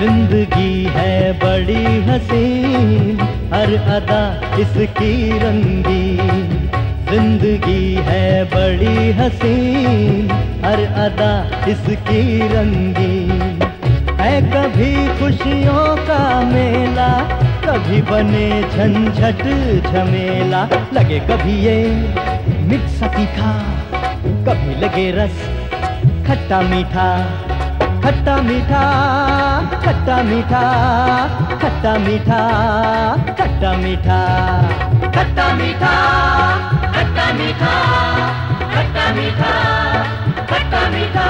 जिंदगी है बड़ी हसीन, हर अदा इसकी रंगीन। जिंदगी है बड़ी हसीन, हर अदा इसकी रंगीन। है कभी खुशियों का मेला, कभी बने झंझट झमेला। लगे कभी ये मिर्च तीखा, कभी लगे रस खट्टा मीठा। खट्टा मीठा, खट्टा मीठा, खट्टा मीठा, खट्टा मीठा, खट्टा मीठा, खट्टा मीठा, खट्टा मीठा, खट्टा मीठा।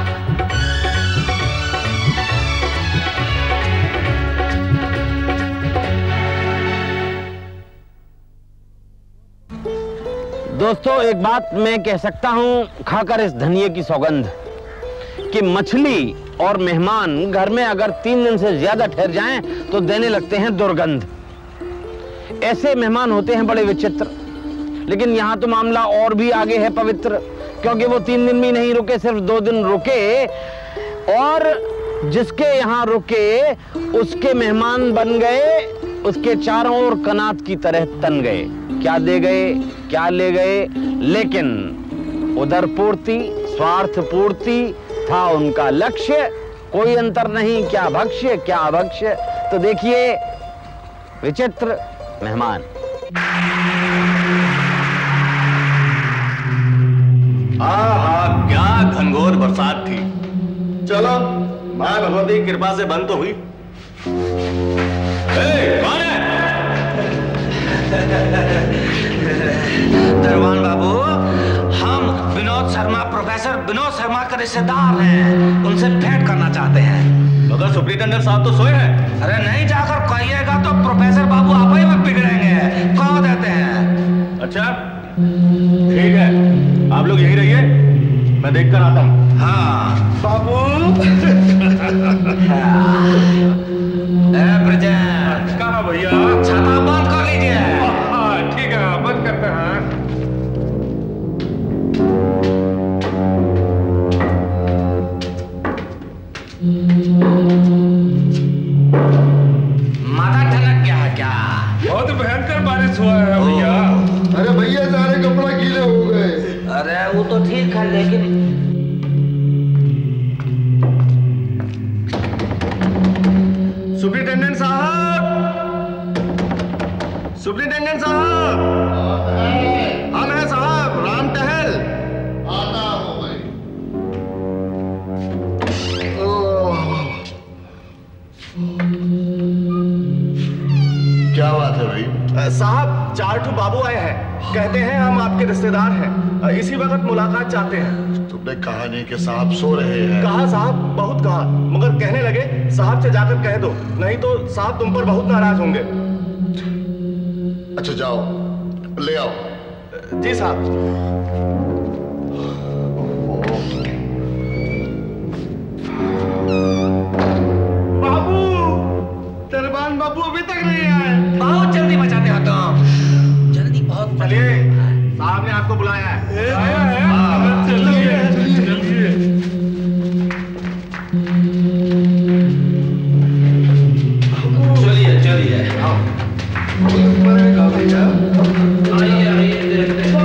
दोस्तों, एक बात मैं कह सकता हूं खाकर इस धनिये की सौगंध कि मछली और मेहमान घर में अगर 3 दिन से ज्यादा ठहर जाएं तो देने लगते हैं दुर्गंध। ऐसे मेहमान होते हैं बड़े विचित्र। लेकिन यहां तो मामला और भी आगे है पवित्र, क्योंकि वो 3 दिन भी नहीं रुके, सिर्फ 2 दिन रुके और जिसके यहां रुके उसके मेहमान बन गए, उसके चारों ओर कनात की तरह तन गए। क्या दे गए, क्या ले गए, लेकिन उदर पूर्ति, स्वार्थ पूर्ति था उनका लक्ष्य। कोई अंतर नहीं, क्या भक्ष्य क्या अभक्ष्य। तो देखिए विचित्र मेहमान। आहा, क्या घनघोर बरसात थी। चलो, मां भगवती की कृपा से बंद तो हुई। कौन है? दरबान बाबू, हम विनोद शर्मा, प्रोफेसर विनोद शर्मा के रिश्तेदार हैं, उनसे भेंट करना चाहते हैं। मगर सुप्रिंटेंडेंट साहब तो सोए हैं। अरे नहीं, जाकर कहिएगा तो प्रोफेसर बाबू आप ही में बिगड़ेंगे, कह देते हैं। अच्छा ठीक है, आप लोग यहीं रहिए, मैं देख कर आता हूँ। हाँ बाबू। ब्रजेश, कहाँ भैया? छाता बंद कर लीजिए। ठीक है, बंद करते हैं। माथा ठनक गया है क्या? बहुत भयंकर बारिश हुआ है भैया। अरे भैया, सारे कपड़ा गीले हो गए। अरे वो तो ठीक है, लेकिन सुप्रिंटेंडेंट साहब, सुप्रिंटेंडेंट साहब, हम हैं साहब, राम टहल। आता हूँ भाई। क्या बात है भाई? साहब, 4 बाबू आए हैं, कहते हैं हम आपके रिश्तेदार हैं, इसी वक्त मुलाकात चाहते हैं। तुमने कहा नहीं कि साहब सो रहे हैं? कहा साहब, बहुत कहा, मगर कहने लगे साहब से जाकर कह दो, नहीं तो साहब तुम पर बहुत नाराज होंगे। अच्छा जाओ, ले आओ। जी साहब। बाबू, दरबान बाबू अभी तक नहीं आए। बहुत जल्दी मचाते हो तुम, जल्दी बहुत। चलिए, साहब ने आपको बुलाया है। आया है? चलिए चलिए। चलिए चलिए, मरेगा भैया। आइए आइए, देखते हैं।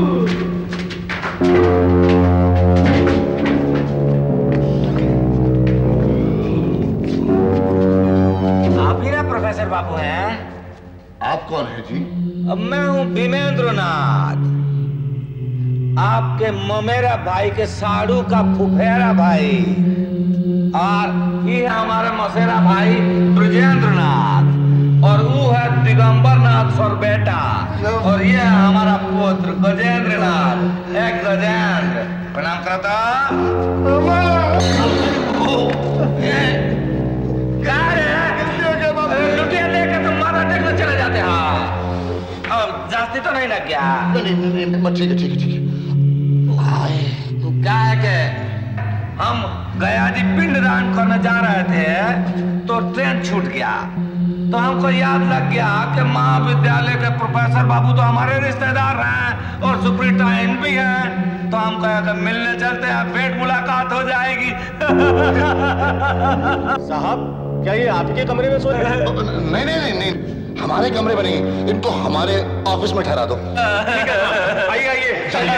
आप ही ना प्रोफेसर बाबू हैं? आप कौन है जी? अब मैं हूँ भीमेंद्र नाथ, आपके ममेरा भाई के साड़ू का फुफेरा भाई, और ये हमारा मसेरा भाई ब्रजेंद्र नाथ, और वो है दिगंबर नाथ सर बेटा, और ये है हमारा पुत्र गजेंद्र नाथ। एक गजेंद्र, प्रणाम करता। लुटिया लेकर तुम माथा टेकने चले जाते हैं। अब जास्ती तो नहीं लग गया? नहीं, ठीक है ठीक है ठीक है। तो क्या है कि हम गया जी पिंडदान करने जा रहे थे तो ट्रेन छूट गया, तो हमको याद लग गया कि महाविद्यालय के प्रोफेसर बाबू तो हमारे रिश्तेदार हैं और सुप्रिंटेंडेंट भी हैं, तो हम कहे कि मिलने चलते हैं, भेंट मुलाकात हो जाएगी। साहब, क्या ये आपके कमरे में सोए? नहीं नहीं नहीं नहीं, हमारे कमरे में नहीं, इनको हमारे ऑफिस में ठहरा दो। आइए आइए जाइए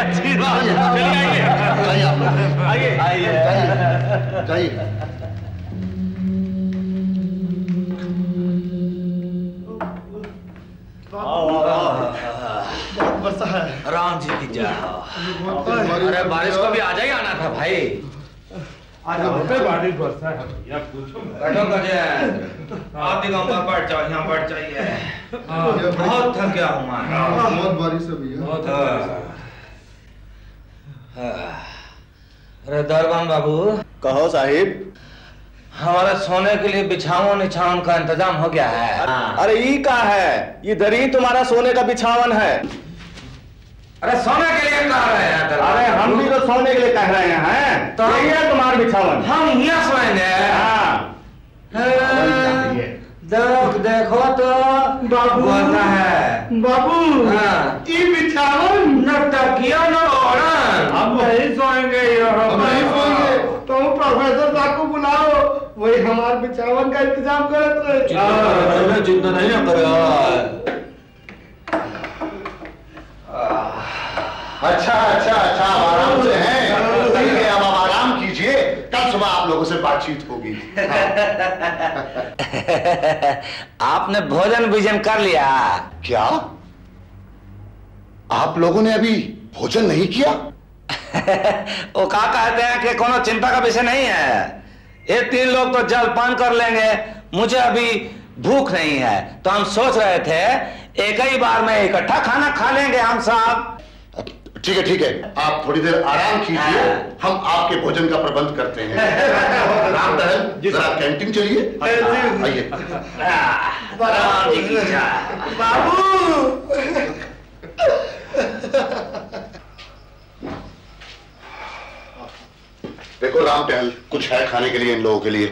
आप लोग, आइए आइए जाइए। बरसा है। राम जी की जय। अरे बारिश को भी आ जाए आना था भाई। बारिश बरसा है भैया, पूछो बैठो गजेंद्र, आप भी गाँव पर बैठ जाओ, यहाँ बैठ जाइए। बहुत थक गया हूँ मैं। बहुत बारिश है भैया। अरे दरबान बाबू, कहो साहिब। हमारे सोने के लिए बिछावन निछावन का इंतजाम हो गया है। अरे ये क्या है? ये दरी तुम्हारा सोने का बिछावन है। अरे सोने के लिए कह रहे हैं दरबान? अरे हम भी तो सोने के लिए कह रहे हैं। तो यही है तुम्हारा बिछावन। हम यहाँ सोएंगे। देखो तो बाबू बोलता है। बाबू ये बिछावन न तकिया न ओढ़न। हम यही सोएंगे तुम प्रोफेसर साहब को बुलाओ, वही हमारे बिछावन का इंतजाम करत रहे। चिंता नहीं करो। अच्छा अच्छा अच्छा, आराम से हैं। ठीक है, अब आप आराम कीजिए, कल सुबह आप लोगों से बातचीत होगी। आपने भोजन भोजन कर लिया? क्या आप लोगों ने अभी भोजन नहीं किया? वो क्या कहते हैं कि कोनो चिंता का विषय नहीं है। ये 3 लोग तो जलपान कर लेंगे, मुझे अभी भूख नहीं है, तो हम सोच रहे थे एक ही बार में इकट्ठा खाना खा लेंगे हम सब। ठीक है, आप थोड़ी देर आराम कीजिए, हम आपके भोजन का प्रबंध करते हैं। राम दहल, जरा कैंटीन चलिए। आइए। देखो राम टहल, कुछ है खाने के लिए इन लोगों के लिए?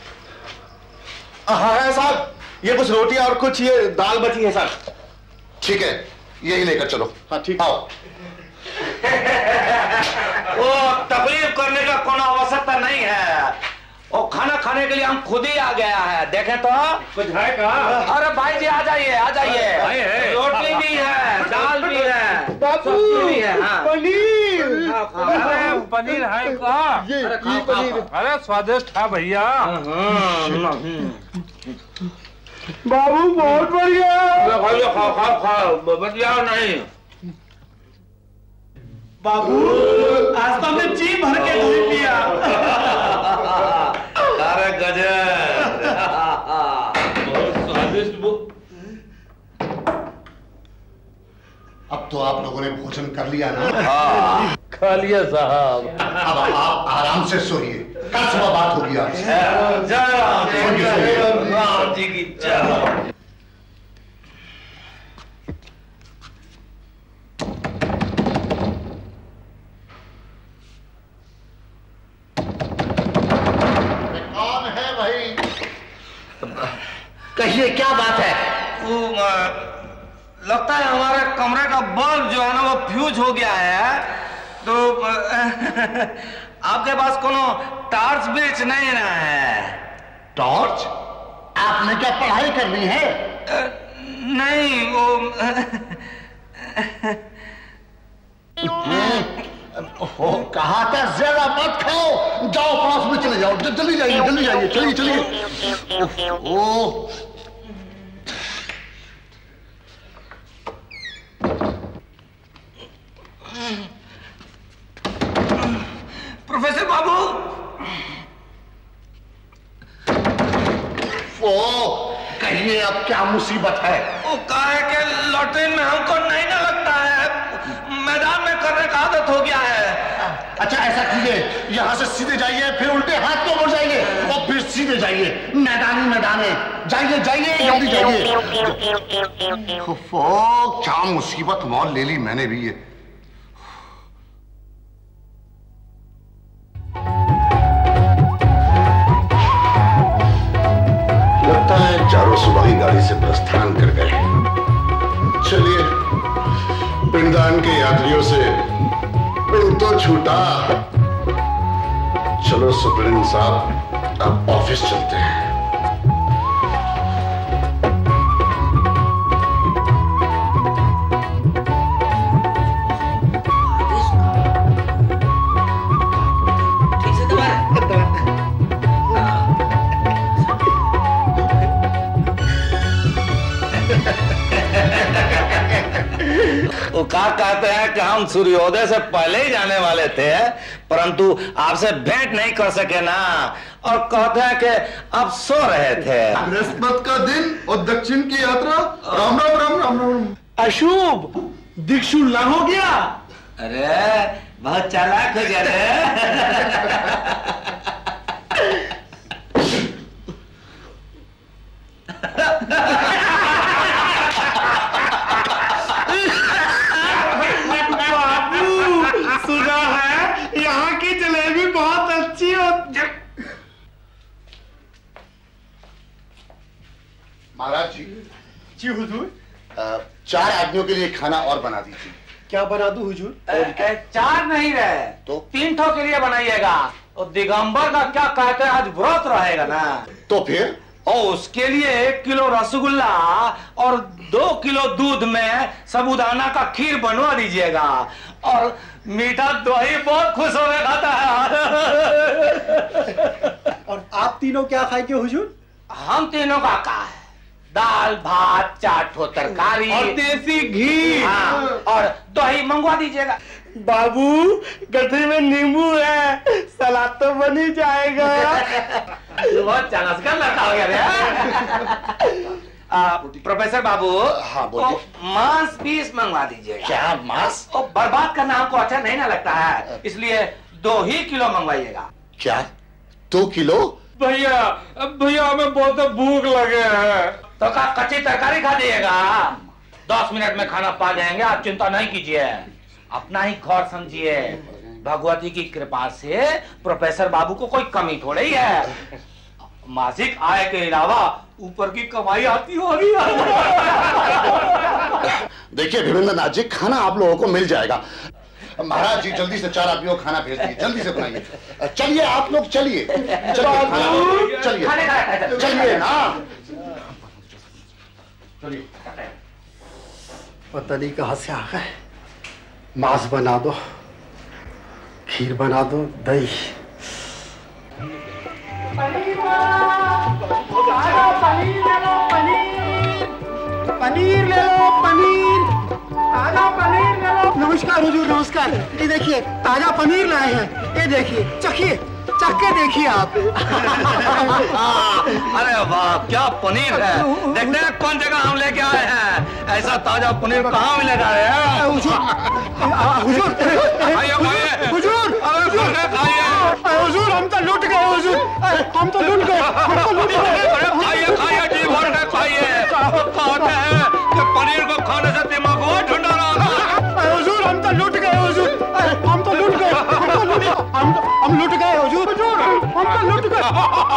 हाँ साहब, ये कुछ रोटियां और कुछ ये दाल बची है साहब। ठीक है, यही लेकर चलो। हाँ ठीक। आओ। वो तकलीफ करने का कोनो आवश्यकता नहीं है, वो खाना खाने के लिए हम खुद ही आ गया है। देखें तो कुछ है का? अरे भाई जी आ जाइए आ जाइए। रोटी भी है, दाल भी है, सब्जी भी है। हाँ। अरे पनीर है का? ये पनीर। अरे स्वादिष्ट है भैया। बाबू बहुत बढ़िया। खाओ बढ़िया नहीं। बाबू आज तो हमने जी भर के दूध पिया। अरे गजब, बहुत स्वादिष्ट। अब तो आप लोगों ने भोजन कर लिया ना? खा लिया साहब। अब आप आराम से सोइए, कल सुबह बात होगी आपसे। जय राम जी की जय। कौन है भाई? कहिए क्या बात है? लगता है हमारे कमरे का बल्ब जो है ना वो फ्यूज हो गया है, तो आपके पास कोनो टॉर्च बेच नहीं ना है? टॉर्च? आपने क्या पढ़ाई करनी है? नहीं वो कहा था ज्यादा मत खाओ, जाओ पास में चले जाओ, जल्दी जाइए, चलिए। ओह प्रोफेसर बाबू, कहिए अब क्या मुसीबत है? वो कहा है कि लॉटरी में हमको नहीं ना लगता है, मैदान में करने का आदत हो गया है। अच्छा ऐसा कीजिए, यहाँ से सीधे जाइए, फिर उल्टे हाथ को मुड़ जाइए और फिर सीधे जाइए, मैदाने जाइए जल्दी जाइए। क्या मुसीबत मौल ले ली मैंने भी। ये लगता है चारों सुबह ही गाड़ी से प्रस्थान कर गए। चलिए, पिंडदान के यात्रियों से पिंड तो छूटा। चलो सुप्रीम साहब, अब ऑफिस चलते हैं। कहते हैं कि हम सूर्योदय से पहले ही जाने वाले थे, परंतु आपसे भेंट नहीं कर सके ना, और कहते हैं कि अब सो रहे थे। बृहस्पति का दिन और दक्षिण की यात्रा, राम राम राम राम राम। अशुभ दिक्शुल ना हो गया। अरे बहुत चालाक हो गया रे। सुना है यहाँ की जलेबी बहुत अच्छी होती। महाराज जी। जी हुजूर। 4 आदमियों के लिए खाना और बना दीजिए। क्या बना दूं हुजूर? 4 नहीं रहे तो 3 ठो के लिए बनाइएगा। और दिगंबर का क्या कहते हैं, आज व्रत रहेगा ना, तो फिर और उसके लिए 1 किलो रसगुल्ला और 2 किलो दूध में साबूदाना का खीर बनवा दीजिएगा। और मीठा दही बहुत खुश होकर खाता है। और आप तीनों क्या खाएंगे हुजूर? हम तीनों का है दाल भात 4 ठो तरकारी और देसी घी। हाँ, और दही मंगवा दीजिएगा। बाबू गठरी में नींबू है, सलाद तो बन ही जाएगा। बहुत चालाक लड़का हो गया रे। प्रोफेसर बाबू, हाँ बोलिए। मांस पीस मंगवा दीजिएगा। क्या मांस? और बर्बाद करना हमको अच्छा नहीं ना लगता है, इसलिए 2 ही किलो मंगवाइएगा। क्या 2 किलो? भैया भैया हमें बहुत भूख लगे है। तो का कच्ची तरकारी खा जाइएगा, 10 मिनट में खाना पा जाएंगे, आप चिंता नहीं कीजिए। अपना ही घर समझिए, भगवती की कृपा से प्रोफेसर बाबू को कोई कमी थोड़ी ही है। मासिक आय के अलावा ऊपर की कमाई आती होगी। देखिए भिवेंद्र नाथ जी, खाना आप लोगों को मिल जाएगा। महाराज जी जल्दी से 4 आदमियों को खाना भेज दीजिए, जल्दी से बनाइए। चलिए आप लोग चलिए, चलिए चलिए ना, चलिए। पता नहीं कहां से आ गए। मांस बना दो, खीर बना दो, दही। पनीर ले लो, पनीर ताजा पनीर ले लो। नमस्कार हुजूर, नमस्कार। ये देखिए ताजा पनीर लाए हैं, ये देखिए, चखिए, चख के देखिए आप। अरे वाह, क्या पनीर है। देखते हैं कौन जगह हम लेके आए हैं। ऐसा ताजा पनीर कहाँ मिलेगा रे? हुजूर, हुजूर हम तो लूट गए हुजूर, हम तो लूट गए, हम तो लूट गए। खाइए खाइए, जी भर के खाइए। कहते हैं कि पनीर को खाने से दिमाग बहुत ठंडा रहता। हुजूर हम तो लूट गए हुजूर, हम तो लूट गए, हम लूट गए हुजूर, हम तो लूट गए।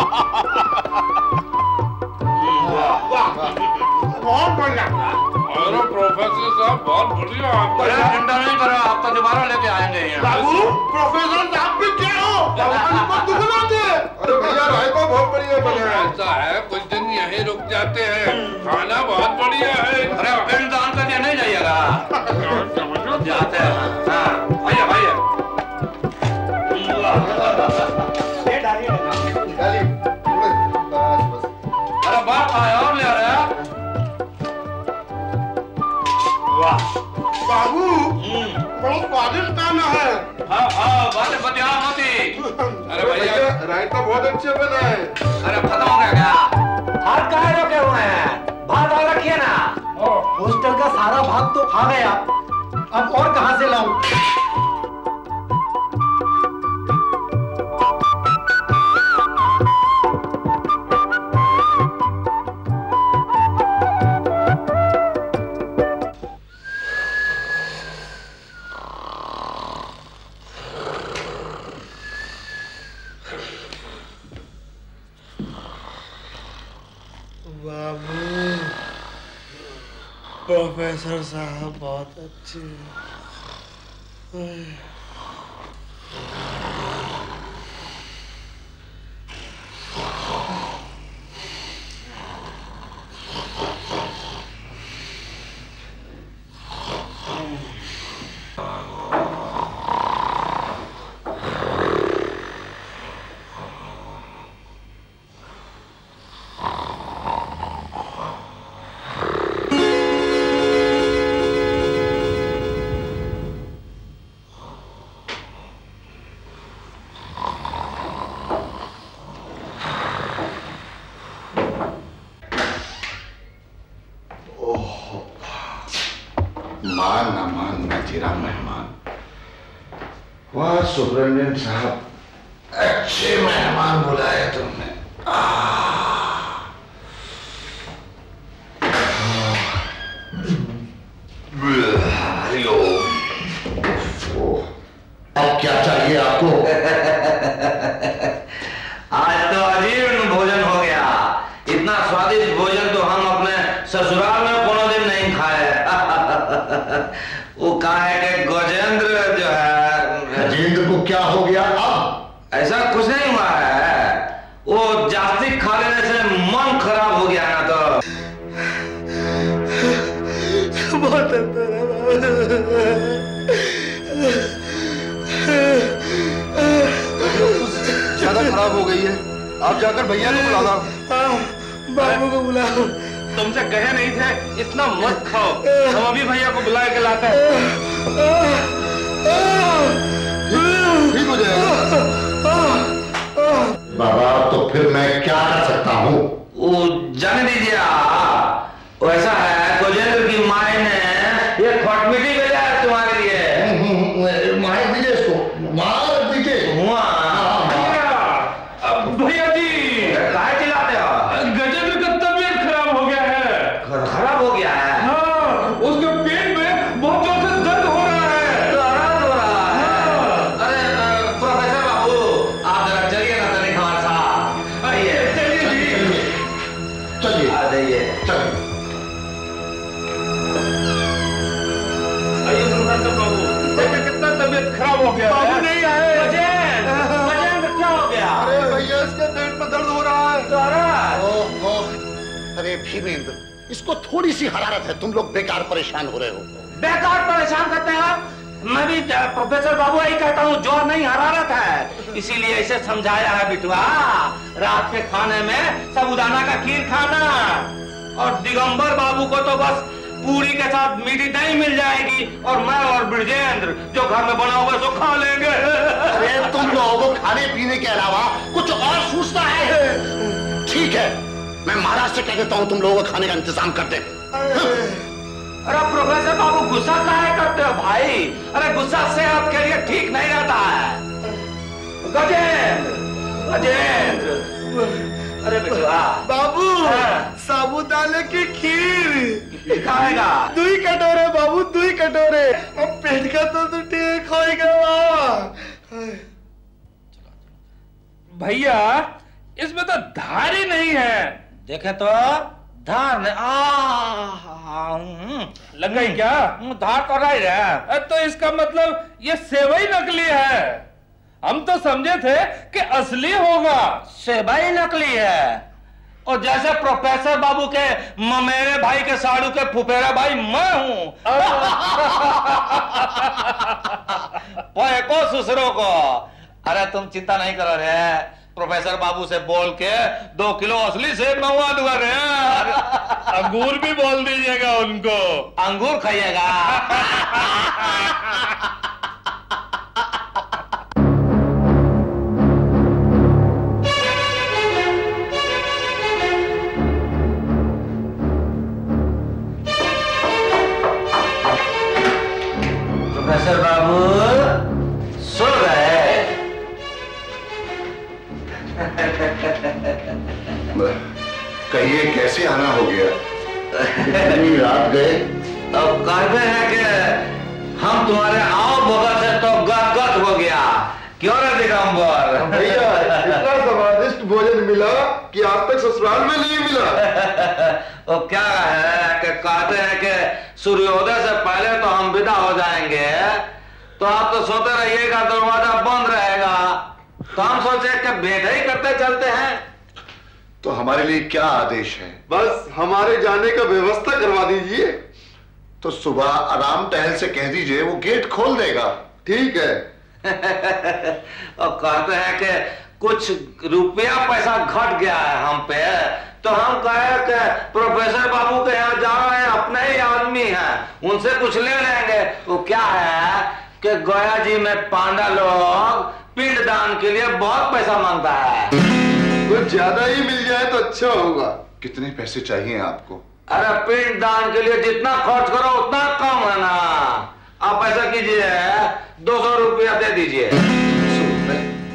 बहुत बढ़िया। अरे प्रोफेसर साहब बहुत बढ़िया। अरे चिंता नहीं करो, आप तो दोबारा लेके आएंगे यहाँ। बाबू प्रोफेसर साहब भी क्या हो? अरे भैया रायता बहुत बढ़िया बना है। ऐसा है कुछ दिन यहीं रुक जाते हैं, खाना बहुत बढ़िया है। अरे पिंड दान करके नहीं जाइएगा, जाते हैं। हाँ भैया भैया, अरे बाप आए और ले रहे हैं। वाह बाबू बहुत स्वादिष्ट खाना है। हाँ हाँ, बातें बतिया मती। अरे भैया रायता बहुत अच्छे बना है। अरे खत्म हो गया क्या? हाथ काहे रोके हुए हैं? भात और रखिए ना। हॉस्टल का सारा भात तो खा गया, अब और कहां से लाऊं? बाबू प्रोफेसर साहब बहुत अच्छे हैं। तेरा मेहमान। वाह सुब्रमण्यम साहब, अच्छे मेहमान बुलाए तुमने। अब क्या चाहिए आपको? आज तो अजीब भोजन हो गया। इतना स्वादिष्ट भोजन तो हम अपने ससुराल में कोनो दिन नहीं खाए। वो कहा है कि गजेंद्र जो है, गजेंद्र को क्या हो गया अब? ऐसा कुछ नहीं हुआ है, वो जास्ती खा लेने से मन खराब हो गया ना। तो बहुत अंदर ज्यादा खराब हो गई है, आप जाकर भैया को बुला लाओ। बाबू को बुलाओ। तुमसे कहे नहीं थे इतना मत खाओ, हम अभी भैया को बुला के लाते हैं। ठीक हो जाएगा। बाबा तो फिर मैं क्या कर सकता हूँ? वो जाने दीजिए। वैसा है, गजेंद्र की माए ने ये खटमिटी भेजा है तुम्हारे लिए। मार दीजिए इसको, मार दीजिए। भैया जी काहे चिल्लाते हो? गजेंद्र का तबीयत खराब हो गया है। खराब हो गया है? हाँ, उसके पेट में बहुत जोर से दर्द हो रहा है। दर्द हो रहा है? अरे प्रोफेसर बाबू, आप जरा चलिए ना तनिक हमारे साथ। आइए चलिए चलिए आ जाइए। चलिए। आइए प्रोफेसर बाबू, देखिए कितना तबीयत खराब हो गया। बाबू नहीं आए। गजेंद्र क्या हो गया? अरे भैया इसके पेट में दर्द हो रहा है। अरे भीमेंद्र, इसको थोड़ी सी हरारत है, तुम लोग बेकार परेशान हो रहे हो। बेकार परेशान करते हैं? मैं भी प्रोफेसर बाबू यही कहता हूँ, जोर नहीं हरारत है, इसीलिए इसे समझाया है बिटुआ। रात के खाने में साबूदाना का खीर खाना, और दिगंबर बाबू को तो बस पूरी के साथ मीठी दही मिल जाएगी, और मैं और ब्रजेंद्र जो घर में बना होगा सो खा लेंगे। अरे तुम लोगों को खाने पीने के अलावा कुछ और सूझता है? ठीक है, मैं महाराज से कह देता हूँ तुम लोगों को खाने का इंतजाम कर दे। अरे प्रोफेसर बाबू गुस्सा काहे करते हो भाई? अरे गुस्सा सेहत के लिए ठीक नहीं रहता है। गजेंद्र, गजेंद्र, अरे बेटा बाबू, साबूदाने की खीर खाएगा? 2 कटोरे बाबू, 2 कटोरे। अब पेट का तो ठीक होएगा बाबा। भैया इसमें तो धार ही नहीं है। देखे तो धार ने लग गई क्या? धार तो नहीं है। तो इसका मतलब ये सेवई नकली है। हम तो समझे थे कि असली होगा। सेवई नकली है, और जैसे प्रोफेसर बाबू के ममेरे भाई के साड़ू के फुफेरा भाई मैं हूं। को ससुरों को। अरे तुम चिंता नहीं करो रे, प्रोफेसर बाबू से बोल के 2 किलो असली सेब मंगवा दूंगा रे। अंगूर भी बोल दीजिएगा उनको। अंगूर खाइएगा। प्रोफेसर बाबू सो गए? कहिए कैसे आना हो गया? इतनी रात गए? अब कहते हैं कि हम तुम्हारे आओ भगत से तो गदगद हो गया। क्यों रे दिगंबर? भैया इतना स्वादिष्ट भोजन मिला कि आज तक ससुराल में नहीं मिला। वो क्या है कि कहते हैं कि सूर्योदय से पहले तो हम विदा हो जाएंगे, तो आप तो सोते रहिएगा, दरवाजा बंद रहेगा। तो हम सोचे कि भेंट ही करते चलते हैं। तो हमारे लिए क्या आदेश है? बस हमारे जाने का व्यवस्था करवा दीजिए। तो सुबह आराम टहल से कह दीजिए, वो गेट खोल देगा। ठीक है। और कहते हैं कि कुछ रुपया पैसा घट गया है हम पे, तो हम कहे कि प्रोफेसर बाबू के यहाँ जा रहे हैं, अपने ही आदमी हैं, उनसे कुछ ले लेंगे। वो क्या है कि गया जी में पांडा लोग पिंड दान के लिए बहुत पैसा मांगता है। कुछ ज्यादा ही मिल जाए तो अच्छा होगा। कितने पैसे चाहिए आपको? अरे पिंड दान के लिए जितना खर्च करो उतना कम है ना। आप ऐसा कीजिए, 200 रुपया दे दीजिए। 200 रुपए?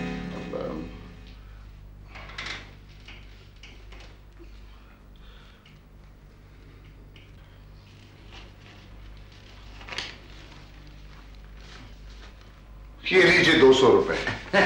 ये लीजिए 200 रुपए।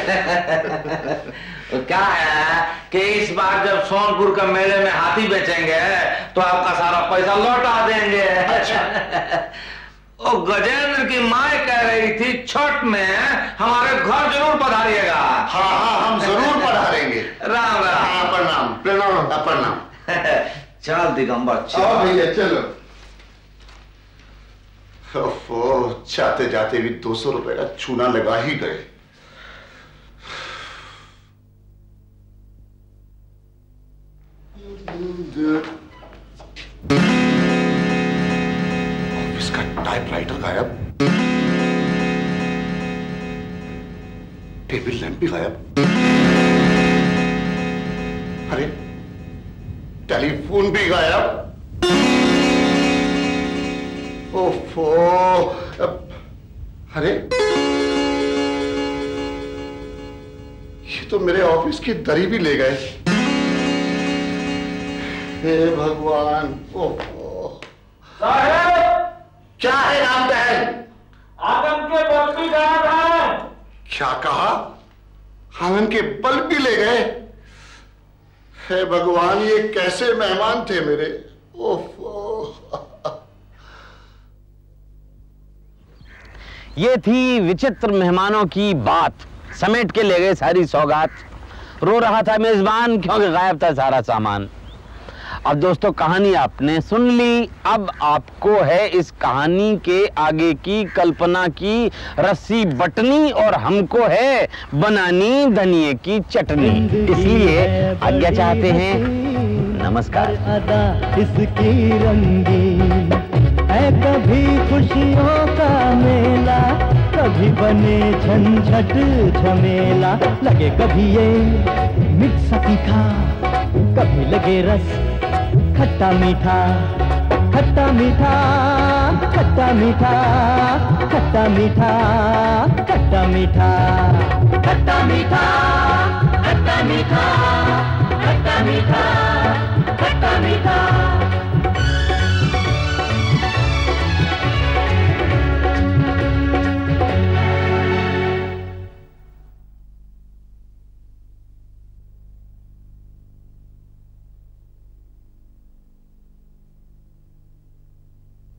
क्या है कि इस बार जब सोनपुर के मेले में हाथी बेचेंगे तो आपका सारा पैसा लौटा देंगे। अच्छा। ओ गजेंद्र की माँ कह रही थी छठ में हमारे घर जरूर पधारिएगा। हाँ हाँ, हम जरूर पधारेंगे। राम राम। हाँ, प्रणाम प्रणाम प्रणाम। चल दिगंबर चल। आओ भैया चलो। ओफो, जाते जाते भी 200 रुपए का चूना लगा ही गए। ऑफिस का टाइपराइटर गायब, टेबल लैंप भी गायब, अरे टेलीफोन भी गायब। ओफो, अरे ये तो मेरे ऑफिस की दरी भी ले गए। हे भगवान। ओफो। साहब, क्या है राम बहन? आंगन के बल्ब भी गायब है। क्या कहा? आंगन के बल्ब भी ले गए? हे भगवान, ये कैसे मेहमान थे मेरे। ओफो। ये थी विचित्र मेहमानों की बात, समेट के ले गए सारी सौगात। रो रहा था मेजबान क्योंकि गायब था सारा सामान। अब दोस्तों, कहानी आपने सुन ली, अब आपको है इस कहानी के आगे की कल्पना की रस्सी बटनी और हमको है बनानी धनिये की चटनी। इसलिए आज्ञा चाहते हैं, नमस्कार। अदा इसकी रंगीन है, कभी खुशियों का मेला, कभी बने झंझट झमेला। लगे कभी ये मिर्च तीखा, कभी लगे रस खट्टा मीठा, खट्टा मीठा, खट्टा मीठा, खट्टा मीठा, खट्टा मीठा, खट्टा मीठा, खट्टा मीठा, खट्टा मीठा।